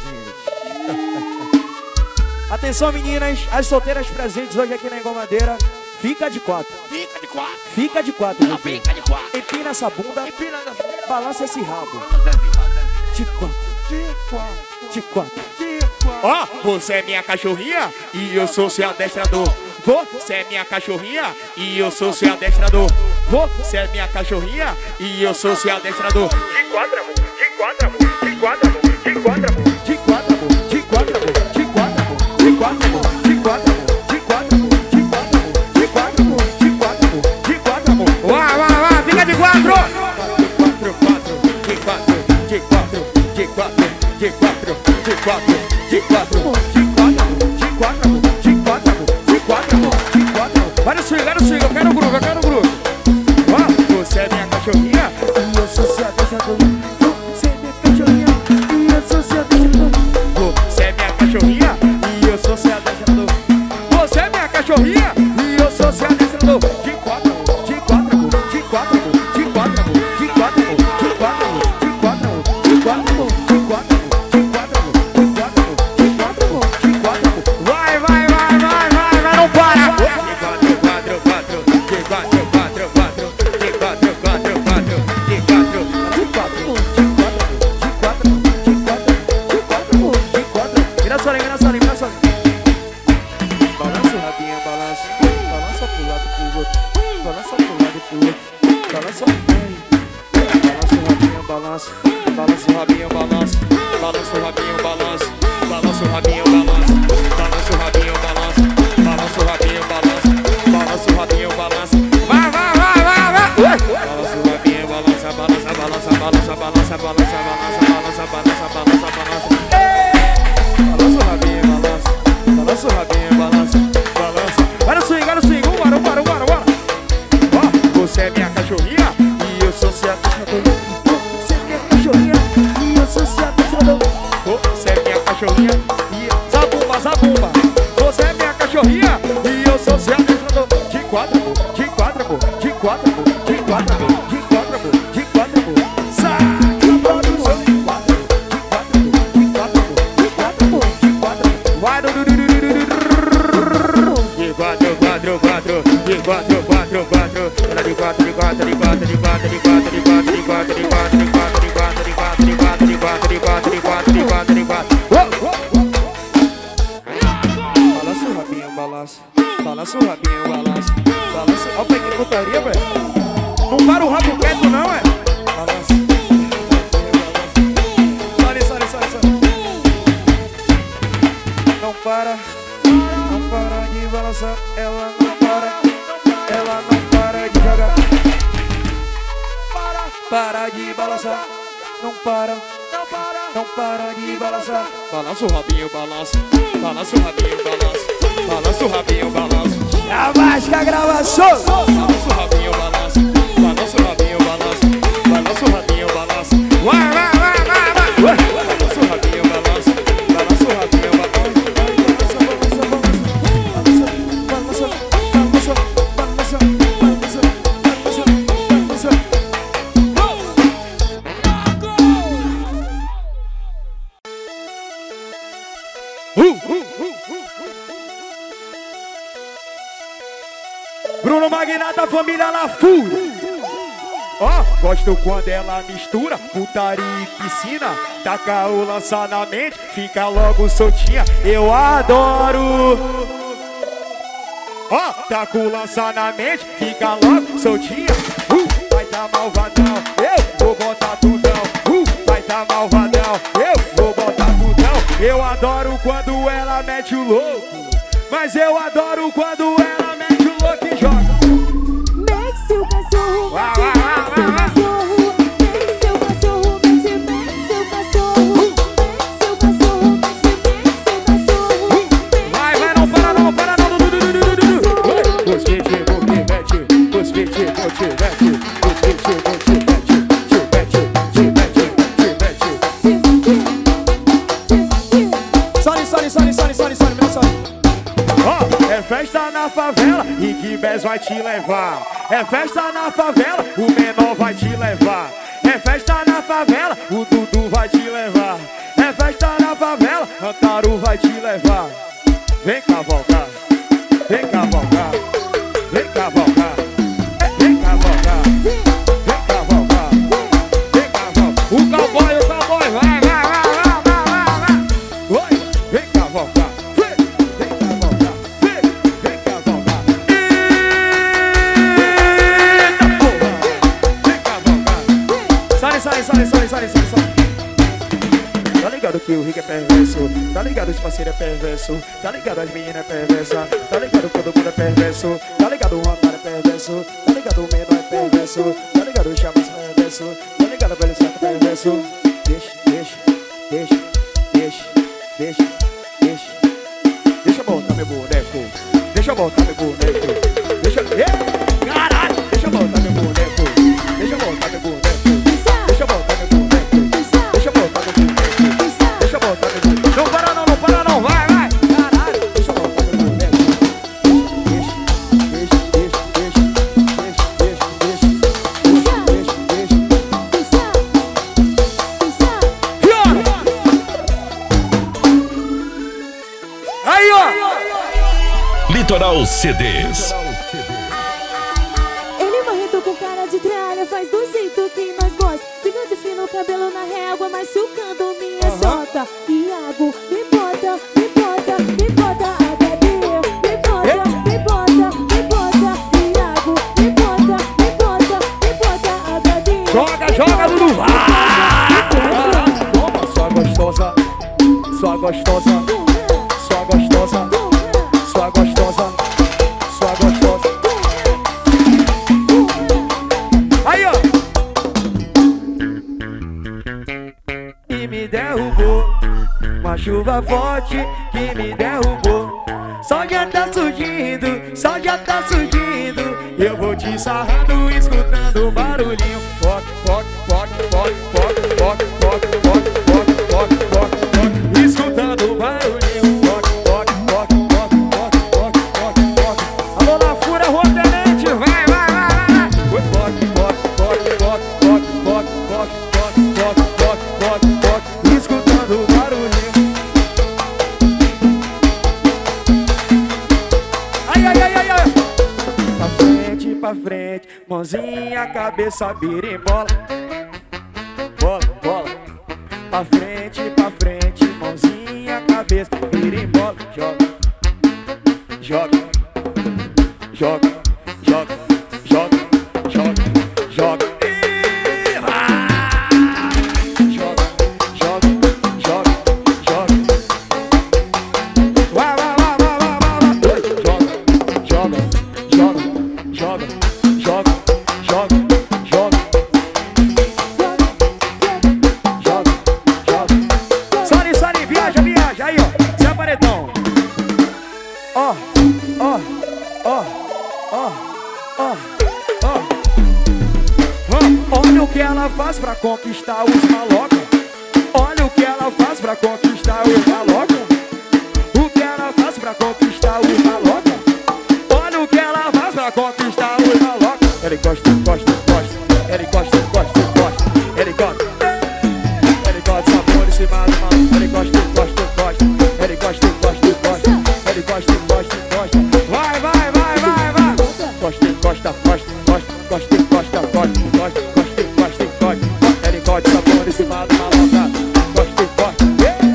presentes. Atenção meninas, as solteiras presentes hoje aqui na Engomadeira. Fica de quatro. Fica de quatro. Fica de quatro. Não, fica de quatro. Empina essa bunda. Empina essa bunda. Balança esse rabo. De quatro. De quatro. De quatro. De quatro. Ó, oh, você é minha cachorrinha e eu sou seu adestrador. Você é minha cachorrinha e eu sou seu adestrador. Você é minha cachorrinha e eu sou seu adestrador. De quatro, amor. De quatro, amor. De quatro, amor. De quatro, amor. De quatro, amor. De quatro, amor. De quatro, amor. De quatro, amor. De quatro, amor. De quatro, amor. De quatro, amor. De quatro, amor. De quatro, amor. De quatro, amor. Vai, vai, vai, fica de quatro. Quatro, quatro, de quatro, de quatro, de quatro, de quatro, de quatro, de quatro, de quatro, de quatro, de quatro, de quatro, de quatro. Vai no swing, vai no swing, eu quero o groove, eu quero o groove. Ó, você é minha cachorrinha e eu sou seu adestrador. Você é minha cachorrinha e eu sou seu adestrador. Você é minha cachorrinha e eu sou seu adestrador. Você é minha cachorrinha e eu sou seu adestrador. De quatro, de quatro, de quatro, de quatro, de quatro, de quatro, de quatro, de quatro, de quatro, de quatro, de quatro, de quatro, de quatro. Vai, vai, vai, vai, vai, vai, não para. De quatro, quatro, quatro, de quatro, quatro, quatro, de quatro, quatro, quatro, de quatro, de quatro, de quatro, de quatro, de quatro, de quatro. Vira só, vira só, vira só. Balança o rabinho, balança, balança pro lado, pro outro, balança pro lado, pro outro, balança. Balança o rabinho, balança, balança o rabinho, balança, balança o rabinho, balança, balança o rabinho, balança, balança o rabinho, balança, balança o rabinho, balança, balança o rabinho, balança. Vai, vai, vai, vai, vai. Balança o rabinho, balança, balança, balança, balança, balança, balança, balança, balança, balança, balança, balança. Balança o rabinho, balança, balança o rabinho, balança, balança. Vai no swing, vai no swing, vambora, vambora, vambora, vambora. Ó, você é minha cachorrinha e eu sou seu adestrador. Você é minha cachorrinha e eu sou seu adestrador. Você é minha cachorrinha e eu... Zabumba, zabumba. Você é minha cachorrinha e eu sou seu adestrador. De quatro, amor, de quatro, amor, de quatro, amor, de quatro, amor, de quatro, amor, de quatro, amor. Saca a produção. De quatro, de quatro, de quatro, de quatro, de quatro. Vai do do do do do do do. De quatro, quatro, quatro, de quatro, quatro, quatro. Ela de quatro, de quatro, de quatro, de quatro, de quatro, de quatro, de quatro, de quatro, de quatro, de quatro, de quatro, de quatro, de quatro, de quatro, de quatro, de quatro, de quatro. Balança o rabinho, balança, balança o rabinho, balança, balança. Olha pra que putaria, velho. Não para o rabo quieto, não, é? Balança. Sorry, sorry, sorry, sorry. Não para, não para de balançar. Ela não para, ela não para de jogar. Para de balançar, não para, não para de balançar. Balança o rabinho, balança, balança o rabinho, balança, balança o rabinho, balança. A Vasca gravação. Balança o rabinho, balança, balança o rabinho, balança, balança o rabinho, balança. Vai, vai, vai, vai, vai. Balança o rabinho, balança, balança o rabinho, balança. Balança, balança, balança, balança, balança, balança, balança, balança, balança. Bruno Magnata, família La Fúria. Ó, oh, gosto quando ela mistura putaria e piscina. Taca o lança na mente, fica logo soltinha. Eu adoro. Ó, oh, taca o lança na mente, fica logo soltinha. Uh, vai tá malvadão, eu vou botar tudão. Uh, vai tá malvadão, eu vou botar tudão. Eu adoro quando ela mete o louco, mas eu adoro quando ela mete o louco e joga. Mexe seu cachorro, vai, vai, vai, vai, vai. Mexe seu cachorro, mexe, mexe seu cachorro. Mexe seu cachorro, mexe, mexe seu cachorro. Vai, vai, não para não, para não. Os vídeos vou te mete, os vídeos vou te mete, os vídeos vou te mete, te mete, te mete, te mete. Sorry, sorry, sorry, sorry, sorry, sorry, sorry. Ó, é É festa na favela e que Bez vai te levar. É festa na favela, o menor vai te levar. É festa na favela, o Dudu vai te levar. É festa na favela, Antaro vai te levar. Vem cavalgar, vem cavalgar, vem cavalgar, vem cavalgar, vem cavalgar, vem cavalgar. O cowboy, o cowboy, vai, vai, vai, vai, vai, vai, vai. Oi, vem cavalgar, vem, vem cavalgar, vem, vem cavalgar. Eita porra, vem cavalgar. Sai, sai, sai, sai, sai, sai, sai. Tá ligado que o Rick é perverso, tá ligado os parceiros é perverso, tá ligado as meninas é perversa, tá ligado todo mundo é perverso, tá ligado o Antaro é perverso, tá ligado o menor é perverso, tá ligado o Chamas é perverso, tá ligado o velho certo é perverso. Deixa, deixa, deixa, deixa, deixa, deixa, deixa eu botar meu boneco, deixa eu botar meu boneco, deixa eu... Caralho! Deixa eu botar meu boneco, deixa eu botar meu boneco, deixa eu botar meu boneco, deixa eu botar meu boneco. Deixa eu botar meu boneco. Não para não, não para não, vai, vai. Caralho, deixa eu botar meu boneco. Deixa, deixa, deixa, deixa, deixa, deixa, deixa, deixa, deixa, deixa. Fiora! Aí, ó! Litoral C Ds. Ele marretou com cara de tralha, faz do jeito que nós gosta. Fica de fino cabelo na régua, machucando minha sota. Iago, me bota, me bota, me bota H D. Me bota, me bota, me bota Iago, me bota, me bota, me bota H D. Joga, joga, Dudu! Vai! Toma, sua gostosa, sua gostosa, sua gostosa, sua gostosa, sua gostosa. Aí, ó! E me derrubou uma chuva forte que me derrubou. Sol já tá surgindo, sol já tá surgindo. Eu vou te sarrando, escutando o barulhinho. Poc, poc, poc, poc, poc, poc, poc, poc, poc, poc, poc, poc. Escutando o barulhinho. Poc, poc, poc, poc, poc, poc, poc, poc. Alô, na fúria, rua tenente, vai, vai, vai, vai. Poc, poc, poc, poc, poc, poc, poc, poc, poc, poc, poc, poc, poc. Escutando o barulhinho. Ai, ai, ai, ai, ai. Pra frente, pra frente, mãozinha, cabeça, birimbola. Bola, bola. Pra frente, pra frente, mãozinha, cabeça, birimbola. Joga, joga, joga, joga, joga, joga, joga. Ih, vai! Joga, joga, joga, joga. Vai, vai, vai, vai, vai, vai, vai. Joga, joga, joga, joga, joga, joga, joga, joga, joga. Sari, Sari, viaja, viaja, aí, ó. Zé Paredão. Ó, ó, ó, ó, ó, ó. Olha o que ela faz pra conquistar os maloca. Olha o que ela faz pra conquistar os maloca. O que ela faz pra conquistar os maloca. Olha o que ela faz pra conquistar os maloca. Ele gosta, gosta, gosta. Ele gosta, gosta, gosta. Ele gosta. Ele gosta de sabor em cima do mal. Ele gosta, gosta, gosta. Ele gosta, gosta, gosta. Ele gosta, gosta, gosta. Vai, vai, vai, vai, vai. Gosta, gosta, gosta, gosta. Gosta, gosta, gosta, gosta. Gosta, gosta, gosta. Ele gosta de sabor em cima do mal. Gosta, gosta.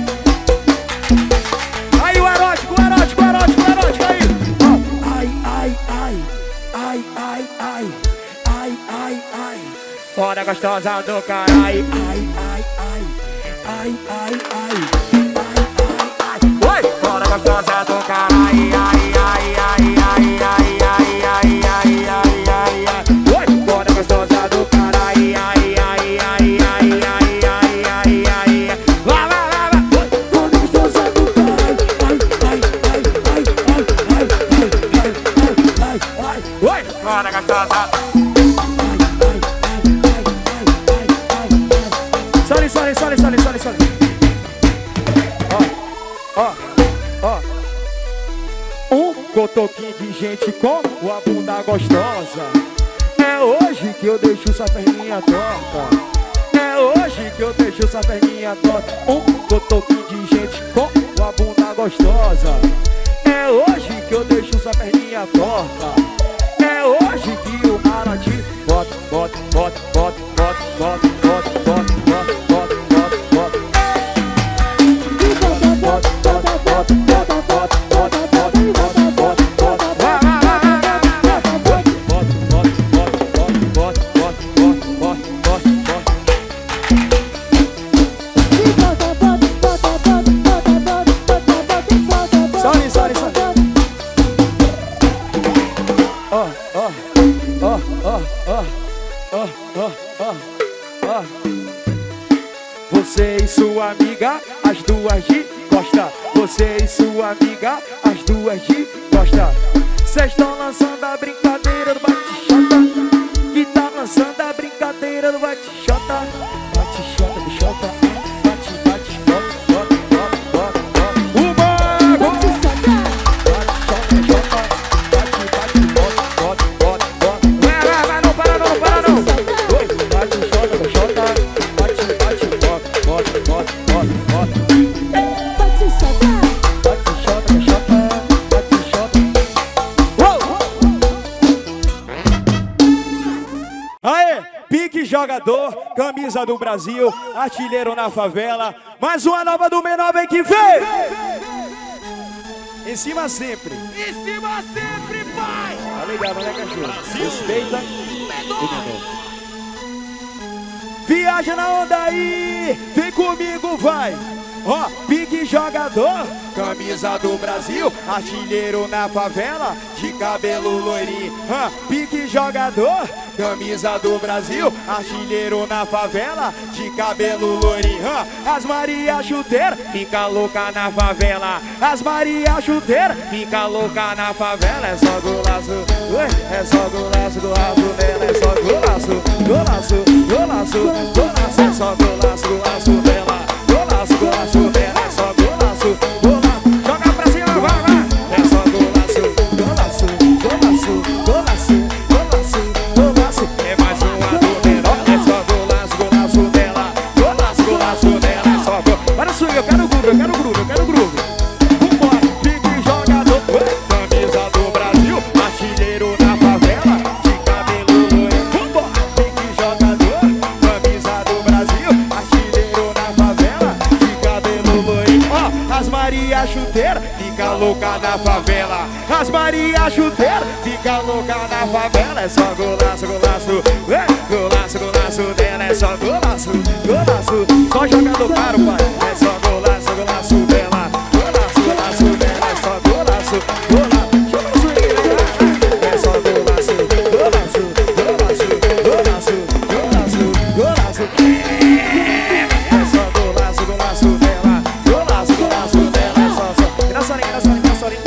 Aí o erótico, o erótico, o erótico, o erótico aí. Ai, ai, ai, ai, ai, ai, ai, ai, ai. Fora gostosa do caralho. Ai, ai, ai, ai, ai, ai, ai, ai. Oi! Fora gostosa do caralho. Ai, ai, ai, ai, ai, ai, ai, ai, ai, ai, ai. Oi! Fora gostosa do caralho. Ai, ai, ai, ai, ai, ai, ai, ai, ai. Vai, vai, vai, vai. Oi! Fora gostosa do caralho. Ai, ai, ai, ai, ai, ai, ai, ai, ai. Oi! Fora gostosa. Sole, sole, sole, sole, sole, sole. Ó, ó, ó. Um, cotoquinho de gente com a bunda gostosa. É hoje que eu deixo essa perninha torta. É hoje que eu deixo essa perninha torta. Um cotoquinho de gente com a bunda gostosa. É hoje que eu deixo essa perninha torta. É hoje que o Arati bota, bota, bota, bota, bota, bota, bota, bota, bota, bota, bota, bota. Bota, bota, bota, bota, bota, bota, bota, bota, bota, bota. Vai, vai, vai, vai, vai, vai. Bota, bota, bota, bota, bota, bota, bota, bota, bota. Sorry, sorry, sorry. Ó, ó, ó, ó, ó, ó, ó, ó, ó. Você e sua amiga, as duas de costa. Você e sua amiga, as duas de costa. Cês tão lançando a brincadeira do bate-chota. Que tá lançando a brincadeira do bate-chota. Bate-chota, bichota. Bate, bate, bota, bota, bota, bota, bota. O mago! Bate-chota, bichota. Bate, bate, bota, bota, bota, bota. Vai, vai, vai, não para não, não para não. Oi, bate-chota, bichota. Bate, bate, bota, bota, bota, bota, bota. Bate-chota, bichota. Bate-chota. Aê, pique jogador, camisa do Brasil, artilheiro na favela. Mais uma nova do menor, vem que vem! Em cima sempre. Em cima sempre, pai! Tá ligado, né, cachorro? Respeita o menor. Viaja na onda aí, vem comigo, vai! Ó, pique jogador, camisa do Brasil, artilheiro na favela, de cabelo loirinho. Ó, pique jogador, camisa do Brasil, artilheiro na favela, de cabelo loirinho. Ó, as Maria chuteira, fica louca na favela. As Maria chuteira, fica louca na favela. É só golaço, ué, é só golaço, golaço dela. É só golaço, golaço, golaço, golaço. É só golaço, golaço dela. Golaço, golaço dela, é só golaço, golaço. Joga pra cima, vai, vai. É só golaço, golaço, golaço, golaço, golaço, golaço. É mais uma do menor, é só golaço, golaço dela. Golaço, golaço dela, é só golaço. Para swing, eu quero groove, eu quero groove, eu quero groove. Vambora, pique jogador, camisa do Brasil, artilheiro na favela, de cabelo loiro. Vambora, pique jogador, camisa do Brasil, artilheiro na favela, de cabelo loiro. Ó, as Maria chuteira, fica louca na favela. As Maria chuteira, fica louca na favela. É só golaço, golaço, é, golaço, golaço dela. É só golaço, golaço. Só jogador caro, pai. É só golaço, golaço dela. Golaço, golaço dela. É só golaço, golaço. Joga no swing, né? É só golaço, golaço, golaço, golaço, golaço, golaço. É só golaço, golaço dela. Golaço, golaço dela. É só, só. Vira solinha, vira solinha, vira solinha.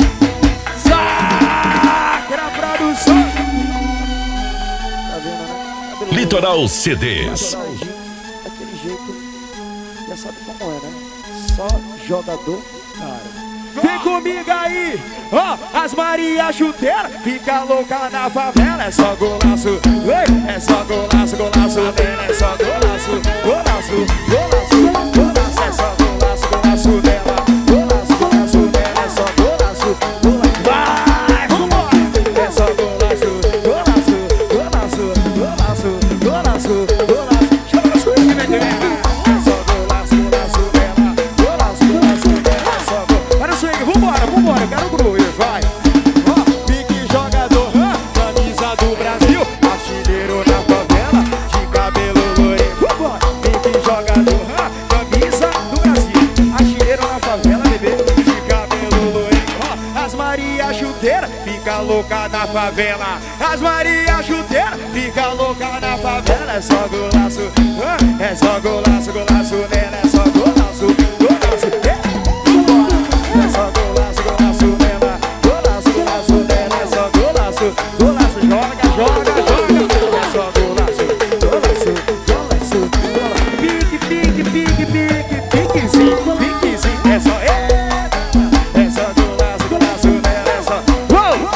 Saca na produção. Tá vendo, né? Litoral C Ds. Daquele jeito, já sabe como é, né? Só jogador, cara. Vem comigo aí, ó, as Maria chuteira, fica louca na favela. É só golaço, ei, é só golaço, golaço dela. É só golaço, golaço, golaço, golaço. É só golaço, golaço dela. Golaço, golaço dela. É só golaço, golaço. Vai, vambora. É só golaço, golaço, golaço, golaço, golaço, golaço. Chama no swing, vem, vem, vem. É só golaço, golaço dela. Golaço, golaço dela. É só golaço. Para o swing, vambora, vambora, eu quero groove, vai. Ó, pique jogador, camisa do Brasil, artilheiro na favela, de cabelo loiro. Vambora, pique jogador, camisa do Brasil, artilheiro na favela, bebê, de cabelo loiro. Ó, as Maria chuteira, fica louca na favela. As Maria chuteira, fica louca na favela. É só golaço, é só golaço, golaço nela. É só golaço, golaço, é. É só golaço, golaço dela. Golaço, golaço dela. É só golaço, golaço. Joga, joga, joga. É só golaço, golaço, golaço, golaço. Pique, pique, pique, pique, piquezinho, piquezinho. É só, é, é só golaço, golaço dela. É só, uou,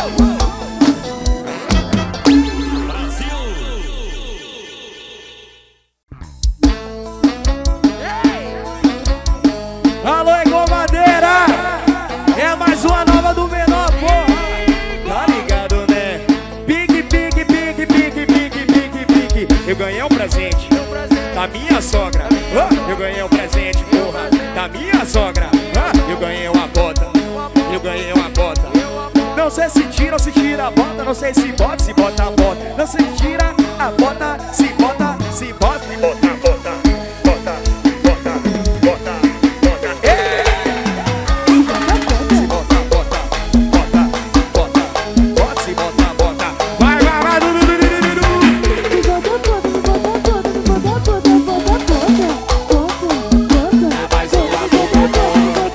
Alô, Engomadeira! É mais uma nova do menor, porra! Tá ligado, né? Pique, pique, pique, pique, pique, pique, pique. Eu ganhei um presente da minha sogra. Oh, eu ganhei um presente, porra, da minha sogra. Oh, eu ganhei uma bota. Eu ganhei uma bota. Não sei se tira ou se tira a bota. Não sei se bota, se bota a bota. Não sei se tira a bota, se bota, se bota, se bota a bota. Bota, bota, bota, bota. Se bota, bota, bota, bota, bota, se bota, bota. Vai, vai, vai, du, du, du, du, du, du. Me bota, bota, me bota, bota, me bota, bota, bota, bota, bota. É mais uma bota.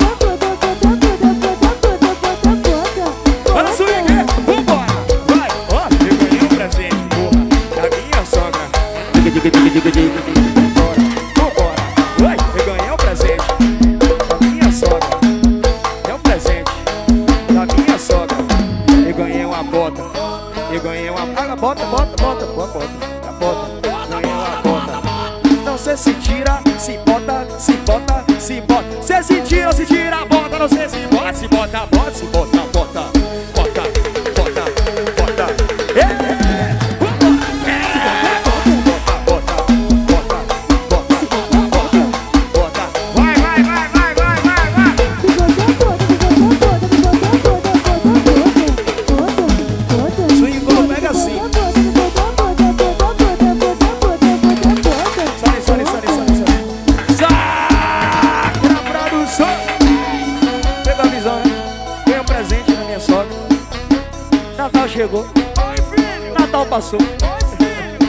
Olha só aqui, vambora, vai, ó, eu ganhei um presente, porra, da minha sogra. Vambora, vambora, vai, eu ganhei um presente da minha sogra. É um presente da minha sogra. Eu ganhei uma bota, eu ganhei uma... Ah, bota, bota, bota, bota, bota, a bota, ganhei uma bota. Não sei se tira, se bota, se bota, se bota. Se se tira ou se tira a bota, não sei se bota, se bota, bota, se bota, bota. Bota, bota, bota. É, é, bota, bota, bota, bota, bota, bota. Vai, vai, vai, vai, vai, vai, vai. Swing go, pega assim. Sorry, sorry, sorry, sorry, sorry. Saca na produção. Pegou a visão, né? Ganhei um presente da minha sogra. Natal chegou. Oi, filho. Natal passou. Oi, filho.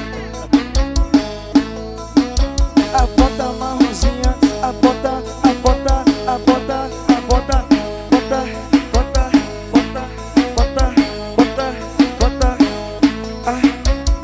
A bota marronzinha, a bota, a bota, a bota, a bota, bota, bota, bota, bota, bota, bota. Ah, ah,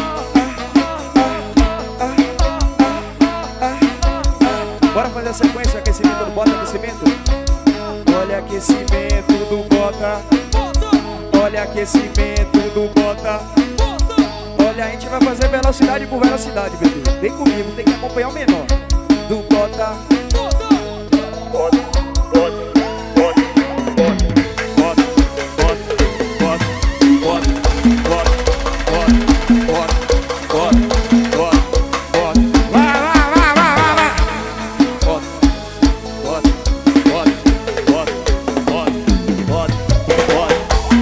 ah, ah, ah, ah. Bora fazer a sequência, aquecimento do bota, aquecimento. Olha aquecimento do bota. Olha aquecimento do bota. Olha, a gente vai fazer velocidade por velocidade, bebê. Vem comigo, tem que acompanhar o menor. Do bota. Bota, bota, bota, bota, bota, bota, bota, bota, bota, bota, bota, bota, bota. Vai, vai, vai, vai, vai, vai. Bota, bota, bota, bota, bota, bota, bota.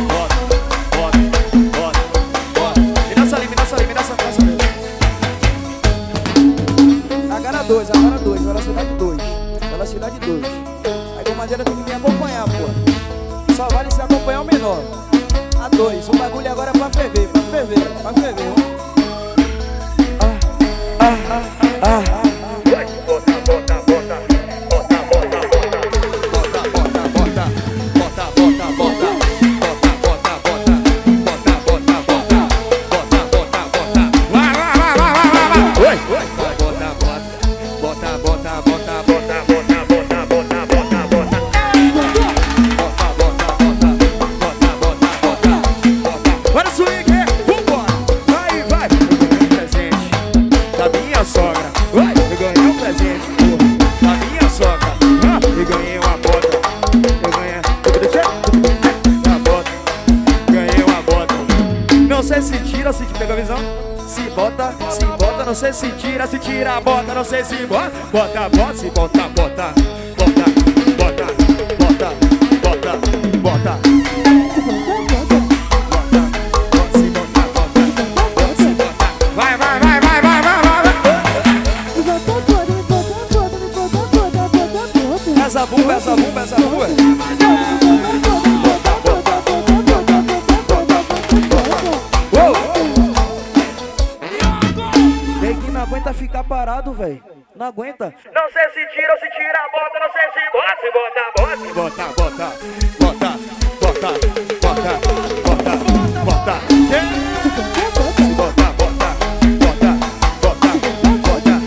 Dois, agora dois, velocidade dois, velocidade dois. Aí o Madeira tem que me acompanhar, pô. Só vale se acompanhar o menor. A dois, o bagulho agora é pra ferver, pra ferver, pra ferver. Ah, ah, ah, ah, ah. Bota, bota, bota, bota, bota, bota, bota, bota, bota, bota, bota, bota, bota, bota, bota, bota, bota, bota, bota, bota. Vai, vai, vai, vai, vai, vai. Oi, oi. Bota, bota, bota, bota, bota, bota, bota, bota, bota, bota. Bota, bota, bota, bota, bota, bota, bota. Bora swing, vambora. Vai, vai. Eu ganhei um presente da minha sogra. Vai, eu ganhei um presente, porra, da minha sogra. Ah, eu ganhei uma bota. Eu ganhei uma bota. Ganhei uma bota. Não sei se tira, se pega a visão. Se bota, se bota, não sei se tira, se tira a bota, não sei se bota, bota, bota, se bota, bota, bota, bota, bota, bota, bota, se bota, bota, se bota, vai, vai, vai, vai, vai, vai, vai. Essa bumba, essa bumba, essa bumba. Não aguenta ficar parado, velho. Não aguenta. Não sei se tira ou se tira a bota, não sei se bota, se bota, bota, bota, bota, bota, bota, bota, bota. Se bota, bota, bota, bota, bota.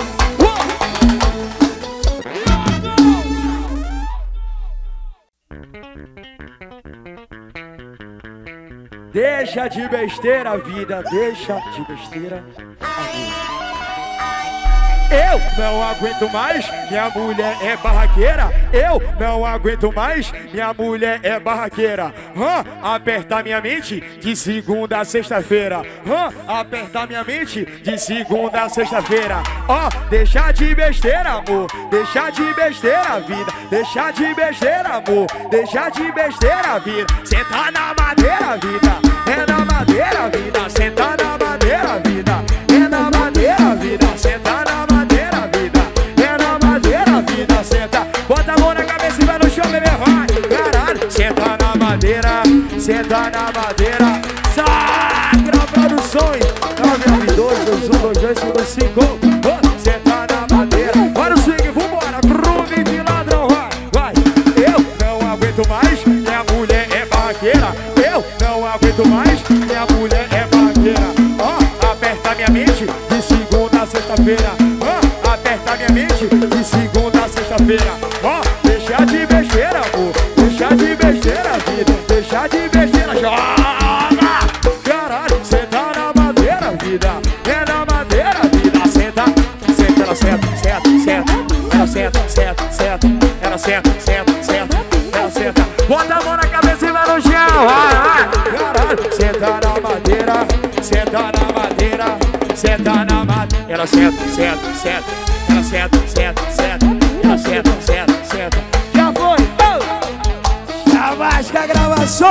Deixa de besteira, vida, deixa de besteira a vida. Eu não aguento mais, minha mulher é barraqueira. Eu não aguento mais, minha mulher é barraqueira. Hã? Apertar minha mente de segunda a sexta-feira. Hã? Apertar minha mente de segunda a sexta-feira. Ó, oh, deixa de besteira, amor. Deixa de besteira, vida. Deixa de besteira, amor. Deixa de besteira, vida. Senta na madeira, vida. É na madeira, vida. Senta na madeira, vida. É na madeira, vida. Senta na madeira, vida. É na madeira, vida. Senta. Bota a mão na cabeça e vai no chão, bebê. Vai, caralho. Senta na madeira. Senta na madeira. Sacra Produções. nove dois dois um dois dois cinco cinco. Senta na madeira. Bora o swing, vambora. Groove de ladrão, vai, vai. Eu não aguento mais, minha mulher é barraqueira. Eu não aguento mais, minha mulher é barraqueira. Ó, oh, aperta minha mente de segunda a sexta-feira. Ó, oh, aperta minha mente de segunda a sexta-feira. Ó, oh, deixa de besteira, amor. Deixa de besteira, vida. Deixa de besteira, joga. Caralho, senta na madeira, vida. É na madeira, vida. Senta, senta, ela senta, senta, senta. Ela senta, senta, senta. Ela senta, senta, senta. Ela senta. Bota a mão na cabeça e vai no chão. Vai, vai. Caralho, senta na madeira. Senta na madeira. Senta na madeira. Ela senta, senta, senta. Ela senta, senta, senta. Ela senta, senta, senta. Já foi. Oh! Já vai com a gravação.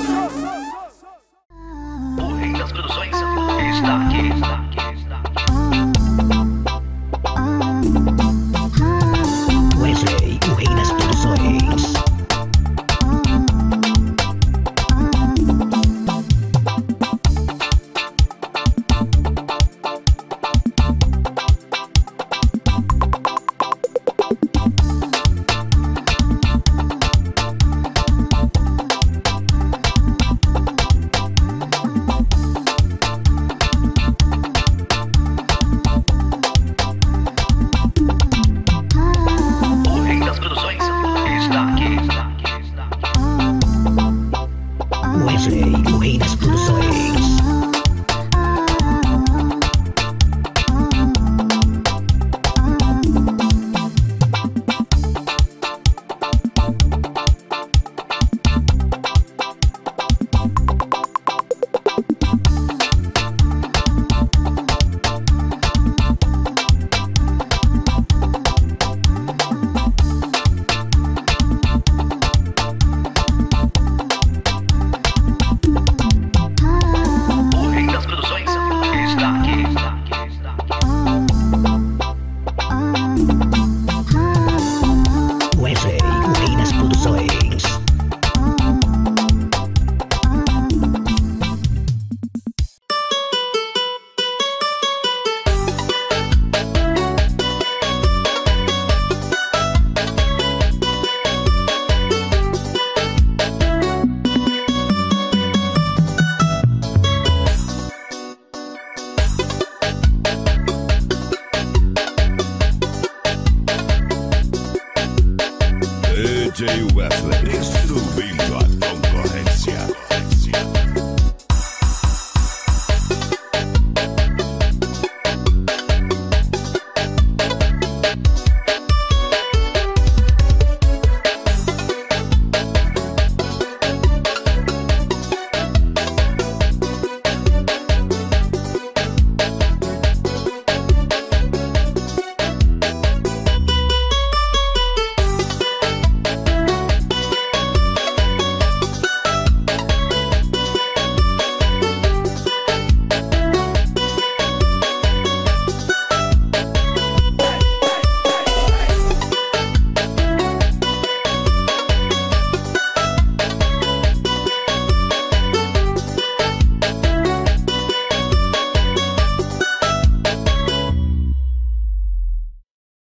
O Rei das Produções está aqui, está aqui, está aqui. Wesley, o Rei das Produções. Wesley, o Rei das Produções.